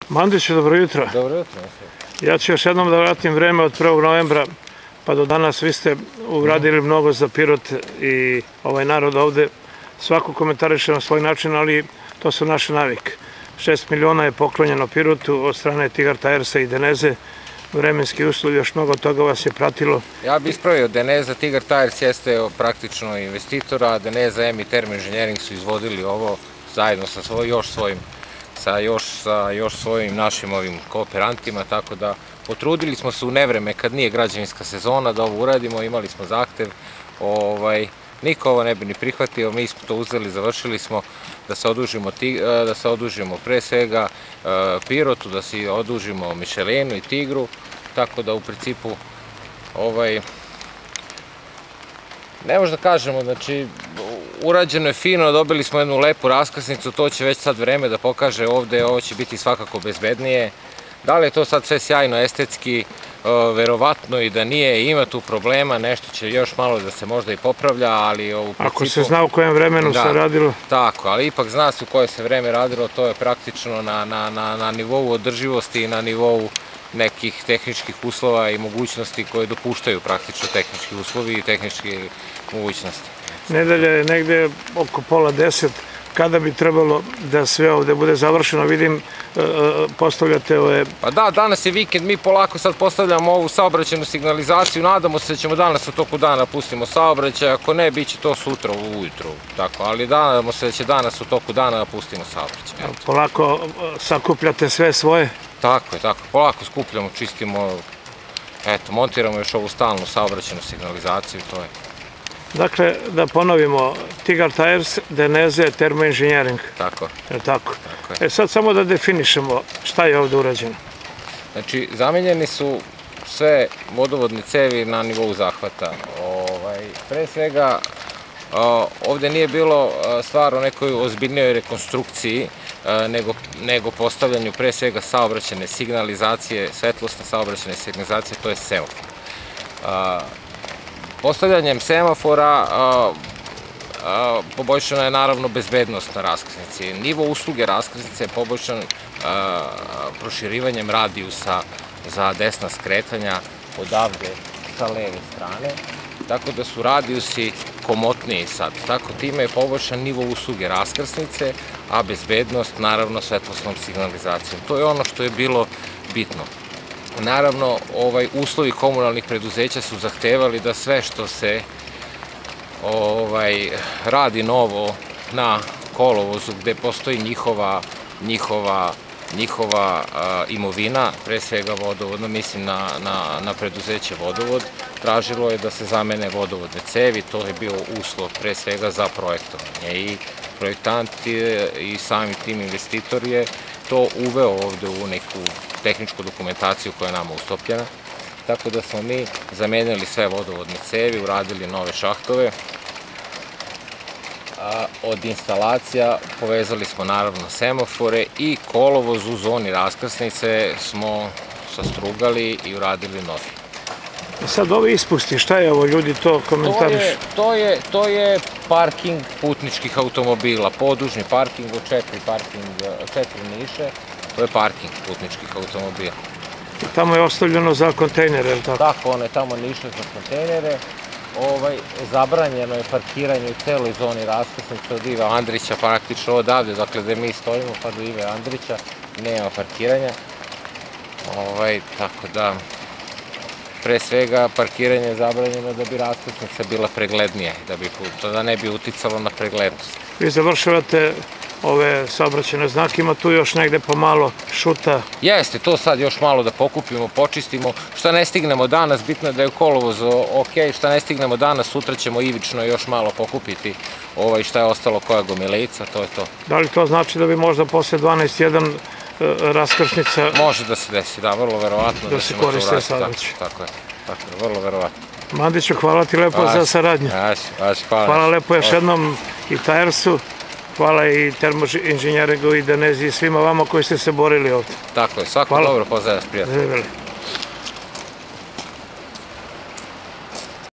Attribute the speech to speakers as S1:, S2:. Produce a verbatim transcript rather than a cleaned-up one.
S1: Mandiću, dobro jutro.
S2: Dobro jutro.
S1: Ja ću još jednom da vratim vreme od prvog novembra pa do danas. Vi ste uradili mnogo za Pirot i ovaj narod ovde. Svako komentariše na svoj način, ali to su naše navike. Šest miliona je poklonjeno Pirotu od strane Tigar Tajersa i Deneze. Vremenski uslovi, još mnogo toga vas je pratilo.
S2: Ja bih ispravio, Deneza, Tigar Tajers jeste praktično investitora, Deneza M i Termo Engineering su izvodili ovo zajedno sa svoj, još svojim sa još, sa još svojim našim ovim kooperantima, tako da potrudili smo se u nevreme kad nije građevinska sezona da ovo uradimo, imali smo zahtev, ovaj, niko ovo ne bi ni prihvatio, mi smo to uzeli, završili smo da se odužimo, da se odužimo pre svega Pirotu, da se odužimo Michelinu i Tigru, tako da u principu ovaj, ne možda kažemo, znači urađeno je fino, dobili smo jednu lepu raskrsnicu, to će već sad vreme da pokaže ovde, ovo će biti svakako bezbednije. Da li je to sad sve sjajno, estetski, verovatno i da nije, ima tu problema, nešto će još malo da se možda i popravlja, ali u principu...
S1: Ako se zna u kojem vremenu se radilo?
S2: Tako, ali ipak zna se u koje se vreme radilo, to je praktično na nivou održivosti i na nivou nekih tehničkih uslova i mogućnosti koje dopuštaju praktično tehnički uslovi i tehničke mogućnosti.
S1: Nedelja je negde oko pola deset, kada bi trebalo da sve ovde bude završeno, vidim, postavljate ove... Pa
S2: da, danas je vikend, mi polako sad postavljamo ovu saobraćajnu signalizaciju, nadamo se da ćemo danas u toku dana pustimo saobraćaj, ako ne, bit će to sutra ujutru, tako, ali nadamo se da će danas u toku dana da pustimo saobraćaj.
S1: Polako sakupljate sve svoje?
S2: Tako je, tako, polako skupljamo, čistimo, eto, montiramo još ovu stalnu saobraćajnu signalizaciju i to je.
S1: Dakle, da ponovimo, Tigar Tajers, Deneze, Termo Engineering.
S2: Tako.
S1: Je tako? E sad samo da definišemo šta je ovde urađeno.
S2: Znači, zamenjeni su sve vodovodne cevi na nivou zahvata. Pre svega, ovde nije bilo stvar o nekoj ozbiljnijoj rekonstrukciji, nego postavljanju pre svega saobraćajne signalizacije, svetlosne saobraćajne signalizacije, to je semafor. Postavljanjem semafora poboljšana je naravno bezbednost na raskrsnici. Nivo usluge raskrsnice je poboljšan proširivanjem radijusa za desna skretanja odavde sa leve strane, tako da su radijusi komotniji sad. Tako time je poboljšan nivo usluge raskrsnice, a bezbednost naravno svetlosnom signalizacijom. To je ono što je bilo bitno. Naravno, uslovi komunalnih preduzeća su zahtevali da sve što se radi novo na kolovozu gde postoji njihova imovina, pre svega vodovodno, mislim na preduzeće Vodovod, tražilo je da se zamene vodovodne cevi, to je bio uslov pre svega za projektovanje i projektant i sami tim investitor je to uveo ovde u neku tehničku dokumentaciju koja je nama ustopljena, tako da smo mi zamenili sve vodovodne cevi, uradili nove šahtove. Od instalacija povezali smo naravno semafore i kolovoz u zoni raskrsnice smo sastrugali i uradili novi.
S1: Sad ovi ispusti, šta je ovo, ljudi to komentarišu?
S2: To je parking putničkih automobila, podužni parking od četiri niše, to je parking putničkih automobila.
S1: Tamo je ostavljeno za kontejnere, je li tako?
S2: Tako, one tamo niše za kontejnere. Zabranjeno je parkiranje u celoj zoni raskrsnice od Ive Andrića, praktično odavde, dakle gde mi stojimo pa do Ive Andrića nema parkiranja. Tako da, pre svega parkiranje je zabranjeno da bi raskrsnica bila preglednija, da ne bi uticalo na preglednost.
S1: Vi završavate ove saobraćajne znake, ima tu još negde pomalo šuta?
S2: Jeste, to sad još malo da pokupimo, počistimo. Šta ne stignemo danas, bitno je da je kolovoz ok, šta ne stignemo danas, sutra ćemo ivično još malo pokupiti šta je ostalo, koja gomilica, to je to.
S1: Da li to znači da bi možda posle dvanaest jedan raskrsnica...
S2: Može da se desi, da, vrlo verovatno
S1: da se koriste saobraćaj.
S2: Tako je, tako je, vrlo verovatno.
S1: Mandiću, hvala ti lepo za saradnju. Hvala lepo još jednom i Tajersu. Hvala i Termo Engineeringu i Denezi i svima vama koji ste se borili ovde.
S2: Tako je, svako dobro, pozdrav, prijatno.